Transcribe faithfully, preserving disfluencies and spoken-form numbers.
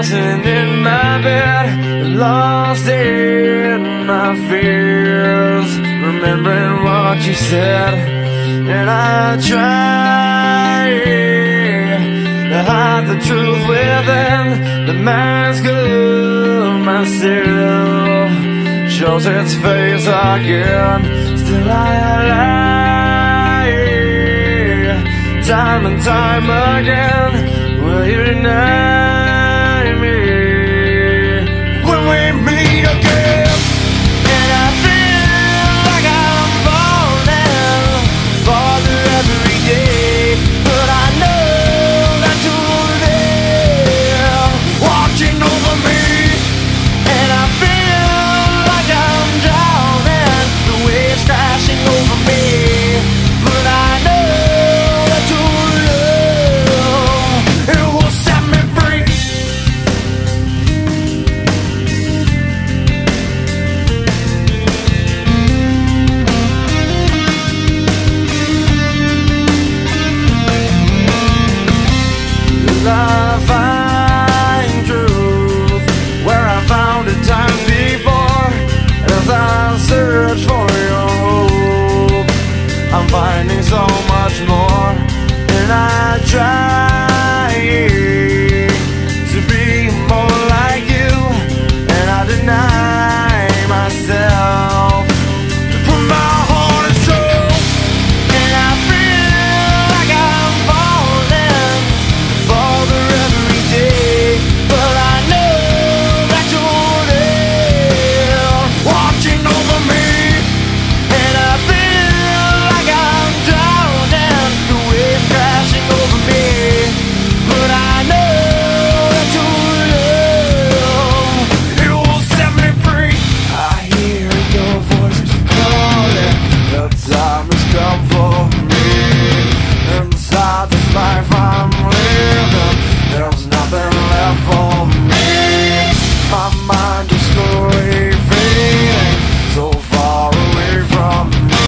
Sitting in my bed, lost in my fears, remembering what you said. And I try to hide the truth within. The mask of myself shows its face again. Still I lie, time and time again. Will you deny